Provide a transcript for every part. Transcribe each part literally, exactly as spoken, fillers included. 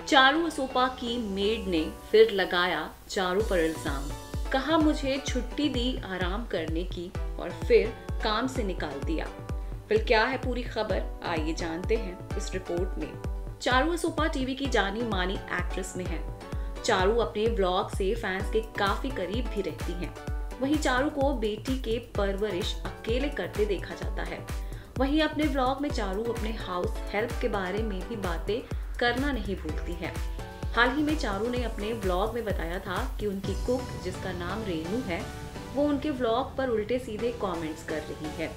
चारू असोपा की मेड ने फिर लगाया चारू पर इल्जाम। कहा मुझे छुट्टी दी आराम करने की और फिर काम से निकाल दिया। फिर क्या है पूरी खबर, आइए जानते हैं इस रिपोर्ट में। चारू असोपा टीवी की जानी मानी एक्ट्रेस में है। चारू अपने व्लॉग से फैंस के काफी करीब भी रहती हैं। वहीं चारू को बेटी के परवरिश अकेले करते देखा जाता है। वहीं अपने व्लॉग में चारू अपने हाउस हेल्प के बारे में भी बातें करना नहीं भूलती है। हाल ही में चारू ने अपने व्लॉग में बताया था कि उनकी कुक, जिसका नाम रेनू है, वो उनके व्लॉग पर उल्टे सीधे कमेंट्स कर रही है।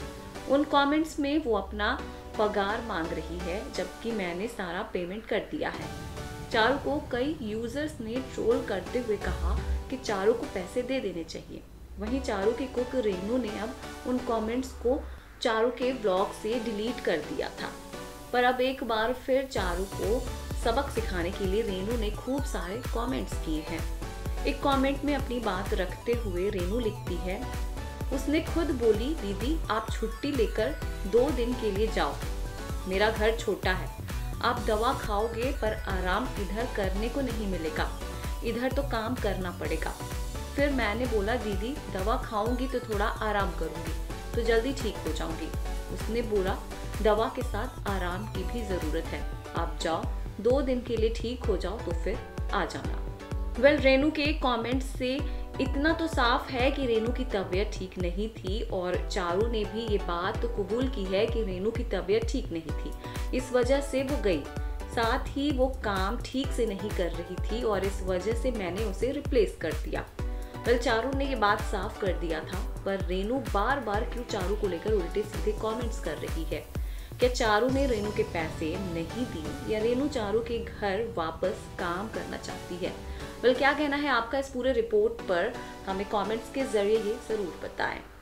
उन कमेंट्स में वो अपना पगार मांग रही है, जबकि मैंने सारा पेमेंट कर दिया है। चारू को कई यूजर्स ने ट्रोल करते हुए कहा कि चारू को पैसे दे देने चाहिए। वहीं चारू की कुक रेनू ने अब उन कमेंट्स को चारू के व्लॉग से डिलीट कर दिया था। पर अब एक बार फिर चारू को सबक सिखाने के लिए रेनू ने खूब सारे कमेंट्स किए हैं। एक कमेंट में अपनी बात रखते हुए रेनू लिखती है, उसने खुद बोली दीदी आप छुट्टी लेकर दो दिन के लिए जाओ, मेरा घर छोटा है, आप दवा खाओगे पर आराम इधर करने को नहीं मिलेगा, इधर तो काम करना पड़ेगा। फिर मैंने बोला दीदी दवा खाऊंगी तो थोड़ा आराम करूंगी तो जल्दी ठीक हो जाऊंगी। उसने बोला दवा के साथ आराम की भी जरूरत है, आप जाओ दो दिन के लिए ठीक हो जाओ तो फिर आ जाना। वेल well, रेनू के कमेंट्स से इतना तो साफ है कि रेनू की तबीयत ठीक नहीं थी और चारू ने भी ये बात तो कबूल की है कि रेनू की तबीयत ठीक नहीं थी, इस वजह से वो गई। साथ ही वो काम ठीक से नहीं कर रही थी और इस वजह से मैंने उसे रिप्लेस कर दिया। वेल चारू ने ये बात साफ कर दिया था, पर रेनू बार बार क्यों चारू को लेकर उल्टे सीधे कमेंट्स कर रही है। क्या चारू ने रेनू के पैसे नहीं दिए या रेनू चारू के घर वापस काम करना चाहती है? वेल क्या कहना है आपका इस पूरे रिपोर्ट पर, हमें कमेंट्स के जरिए ये जरूर बताएं।